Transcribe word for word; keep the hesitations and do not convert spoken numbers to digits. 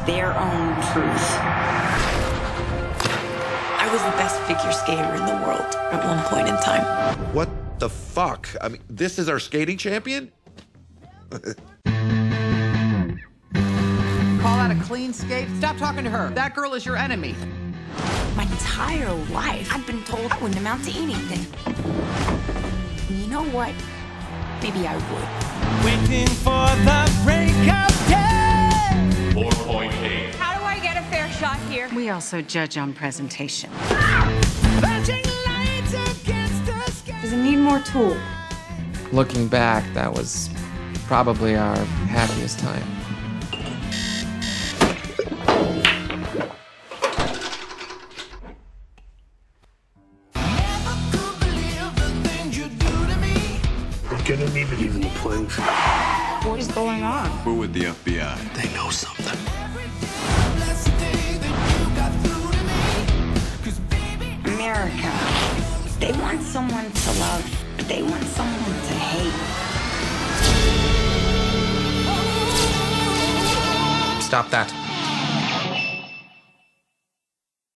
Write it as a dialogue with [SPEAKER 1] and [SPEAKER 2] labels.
[SPEAKER 1] their own truth.
[SPEAKER 2] I was the best figure skater in the world at one point in time.
[SPEAKER 3] What the fuck? I mean, this is our skating champion?
[SPEAKER 4] Call out a clean skate? Stop talking to her. That girl is your enemy.
[SPEAKER 1] My entire life, I've been told I wouldn't amount to anything. And you know what? Maybe I would.
[SPEAKER 5] Waiting for the break of day.
[SPEAKER 6] four point eight.
[SPEAKER 7] How do I get a fair shot here?
[SPEAKER 8] We also judge on presentation.
[SPEAKER 7] Does it need more tool?
[SPEAKER 9] Looking back, that was probably our happiest time.
[SPEAKER 10] Gonna need to even the playing field.
[SPEAKER 8] What is going on?
[SPEAKER 6] We're with the F B I.
[SPEAKER 10] They know something.
[SPEAKER 1] America. They want someone to love, but they want someone to hate.
[SPEAKER 9] Stop that.